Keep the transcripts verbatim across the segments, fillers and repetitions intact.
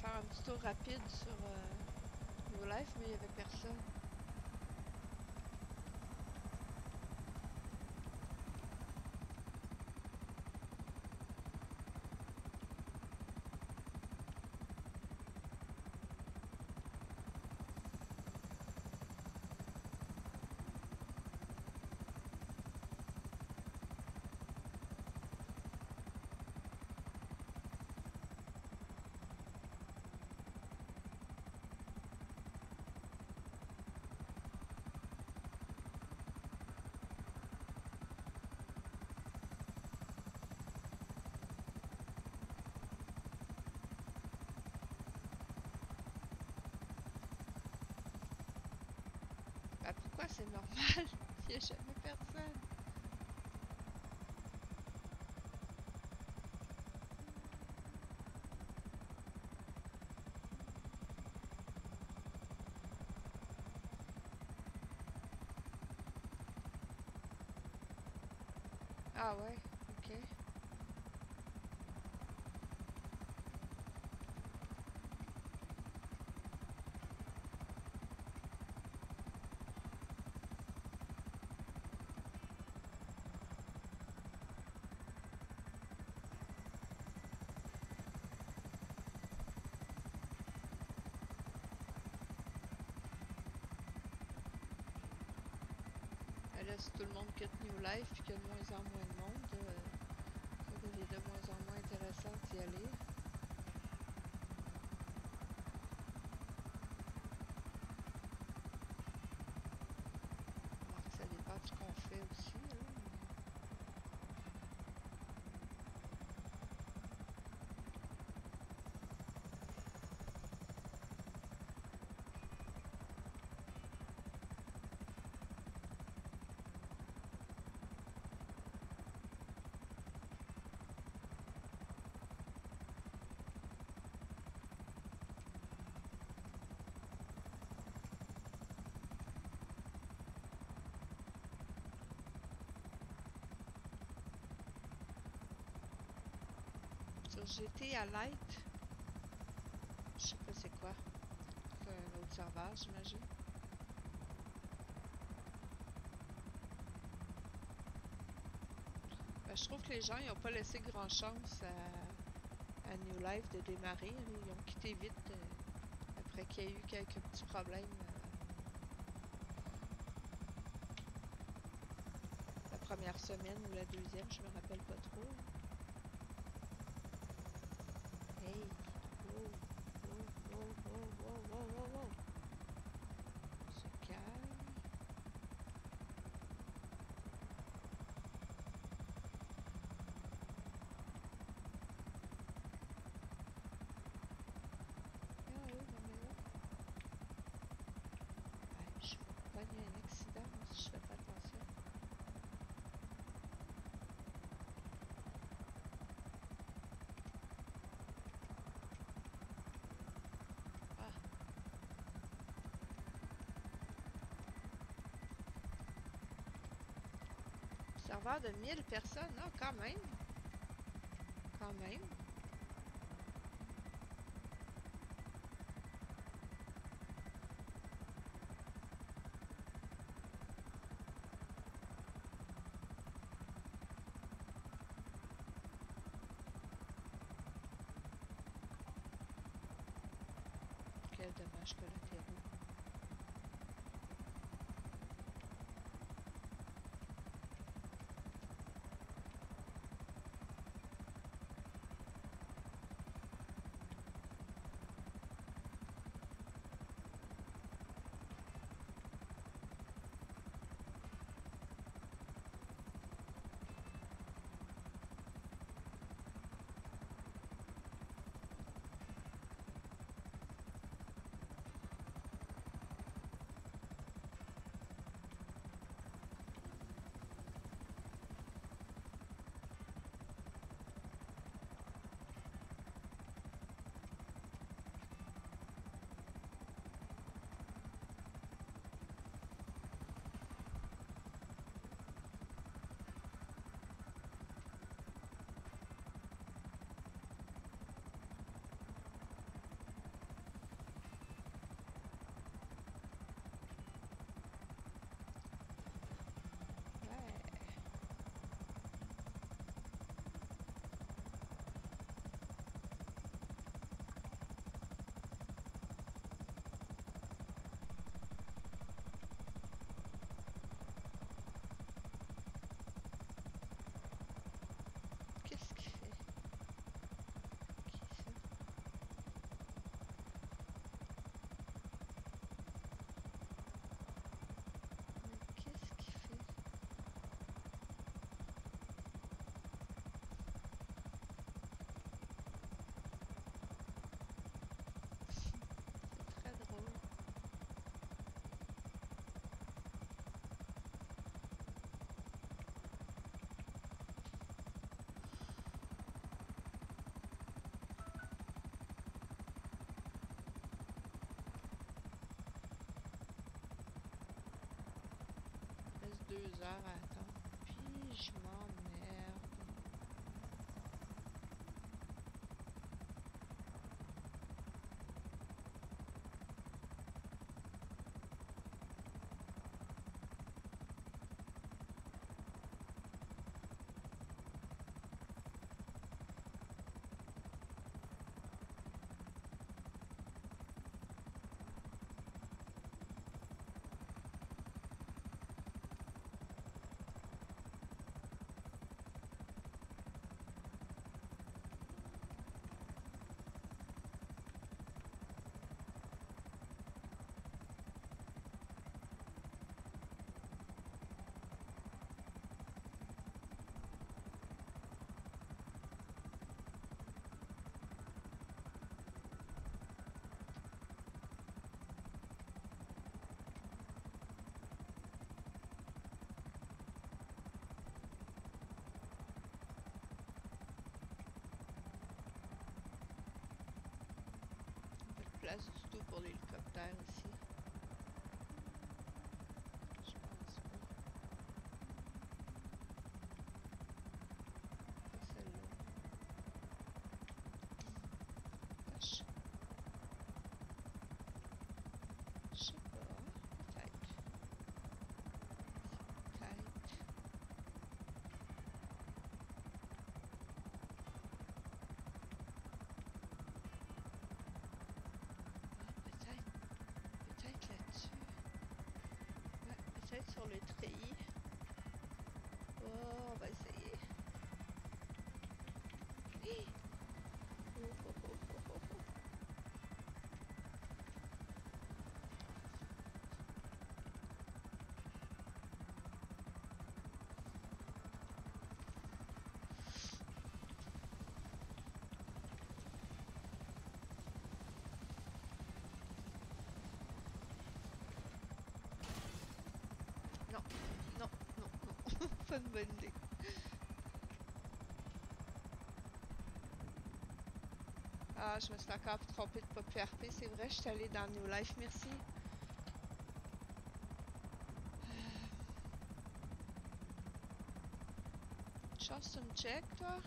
faire un petit tour rapide sur euh, New Life, mais il n'y avait personne. Ben, pourquoi c'est normal? Il n'y a jamais personne. Ah ouais, ok. Ben là, si tout le monde quitte New Life puis qu'il y a de moins en moins de monde, euh, ça devient de moins en moins intéressant d'y aller. Alors que ça dépend de ce qu'on fait aussi, là. Sur G T à Light, je sais pas c'est quoi. C'est un autre serveur, j'imagine. Ben, je trouve que les gens ils ont pas laissé grand chance à, à New Life de démarrer. Ils ont quitté vite euh, après qu'il y ait eu quelques petits problèmes. euh, la première semaine ou la deuxième, je me rappelle pas trop. Hey! Oh! Oh! Oh! Oh! Oh! Oh! Oh! Oh! On se calme. Ah oui, non mais là. Ben, je vais pogner un accident si je fais pas attention. Ah! Serveur de mille personnes, ah, quand même! Quand même! Quel dommage collatéraux. heures à attendre. Puis je m'emmerde. Place du tout pour l'hélicoptère ici. Je pense pas. Pas celle-là. Vache. Je sais pas. Peut-être. Peut-être. Peut-être là-dessus. Ouais, peut-être sur le treillis. Oh, on va essayer. Hi! Oh, oh, oh, oh, oh, oh. Non, non, non, non. Pas une bonne idée. Ah, je me suis encore trompée de pop P R P. C'est vrai, je suis allée dans New Life. Merci. Chance, tu me check, toi?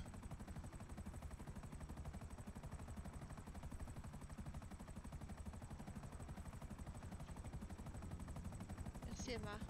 Merci, Emma.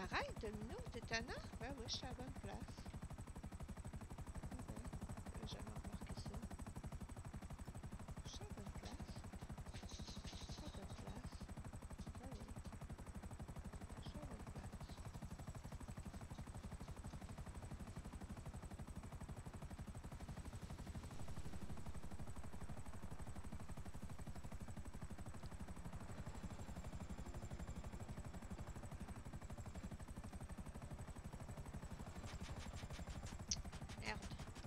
Arrête, Domino, t'es tannant? Ben oui, je suis à la bonne place. Ah ben, j'avais jamais remarqué ça. Je suis à la bonne place. Je suis à la bonne place. Ben oui, je suis à la bonne place. Merde.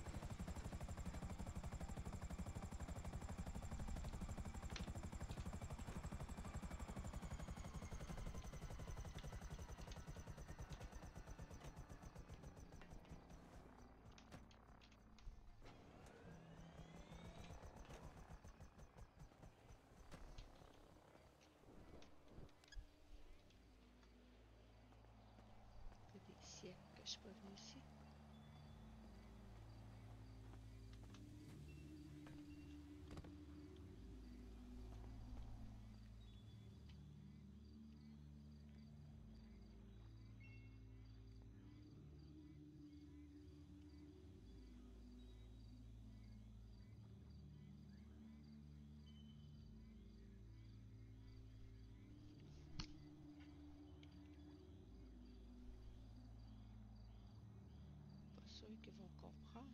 Ça fait des siècles que je suis pas venue ici. Pas sûr qu'ils vont comprendre.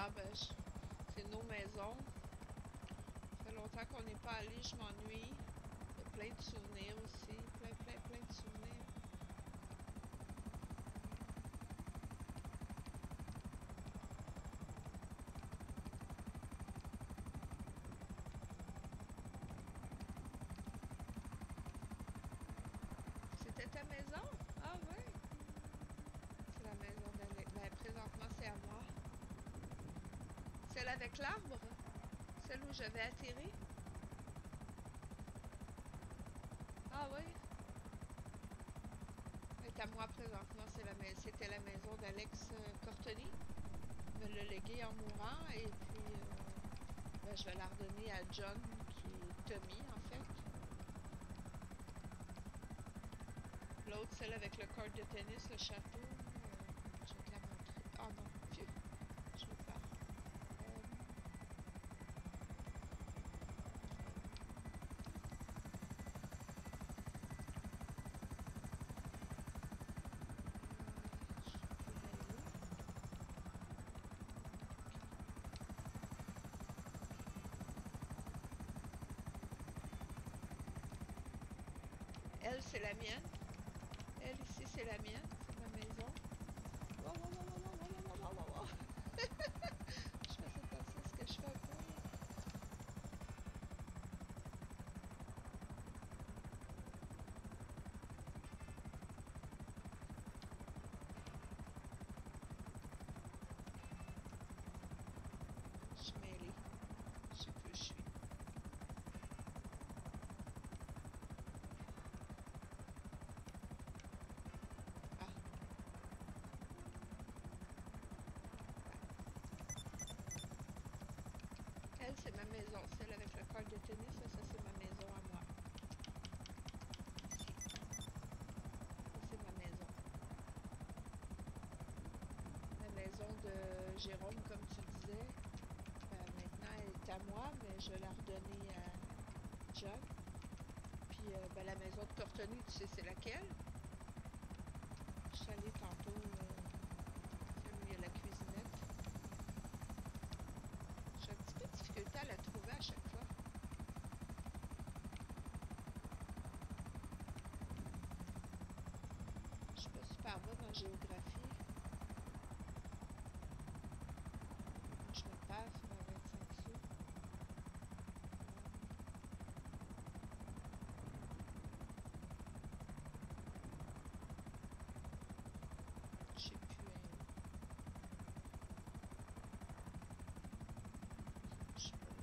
Ah ben, je- c'est nos maisons. Ça fait longtemps qu'on n'est pas allé, je m'ennuie. Il y a plein de souvenirs aussi. Plein, plein, plein de souvenirs. C'était ta maison? Ah oui. C'est la maison d'Alex. Ben, présentement, c'est à moi. Celle avec l'arbre? Celle où je vais atterrir? Ah oui. Elle est à moi présentement. C'est la mais- C'était la maison d'Alex euh, Cortoni. Il me l'a légué en mourant et puis euh, ben, je vais la redonner à John, qui est Tommy en fait. L'autre, celle avec le court de tennis, le château, euh, je vais te la montrer. Oh non, pfiou, je veux pas. Euh, je sais plus d'aller où. Elle, c'est la mienne. Elle, ici, c'est la mienne. C'est ma maison. Wow, wow, wow, wow, wow, wow, wow, wow, wow. Je faisais penser à ce que je fais pas. Je suis mêlée. Je sais plus où je suis. Ah, elle, c'est ma maison. Celle avec le court de tennis, ça, ça c'est ma maison à moi. Ça, c'est ma maison. La maison de Jérôme, comme tu disais, euh, maintenant elle est à moi, mais je vais la redonner à John. Puis euh, ben, la maison de Cortoni, tu sais c'est laquelle? Je suis allée tantôt, euh, celle où il y a la cuisinette. J'ai un petit peu de difficulté à la trouver à chaque fois. Je suis pas super bonne en géographie. Je me perds sur la vingt-cinq sous. Je sais plus. Hein. Je sais pas.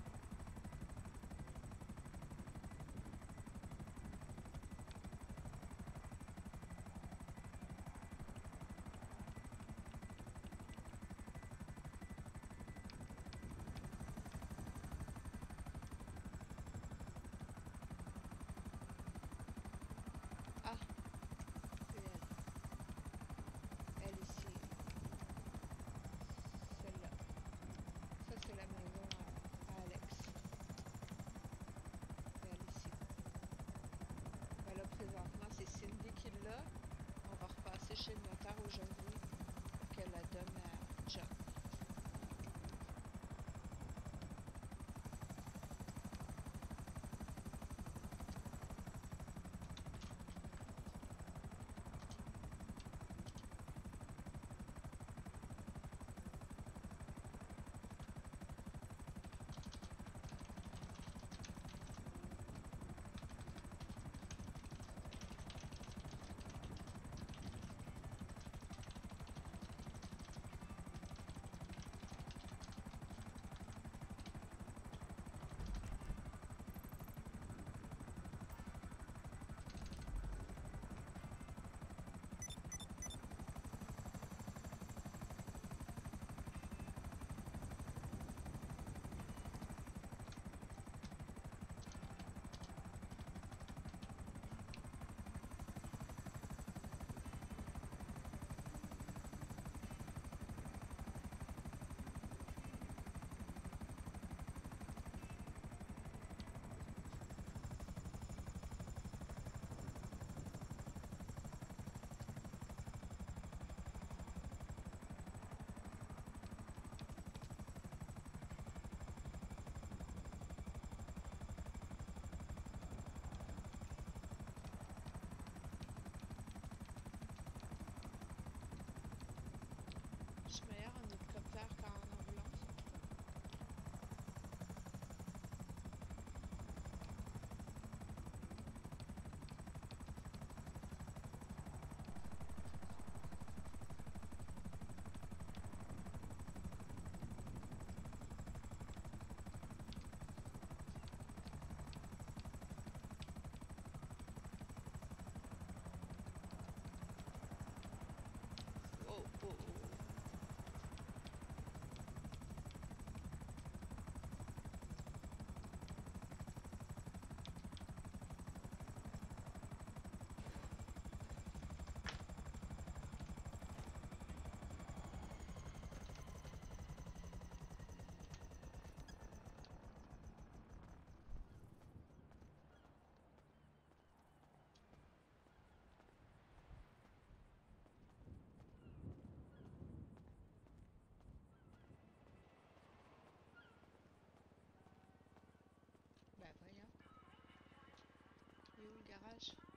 Ah, c'est elle. Elle ici. Celle-là. Ça, c'est la maison à, à Alex. C'est elle ici. Ben là, présentement, c'est Cindy qui l'a. On va repasser chez le notaire aujourd'hui pour qu'elle la donne à John. garage.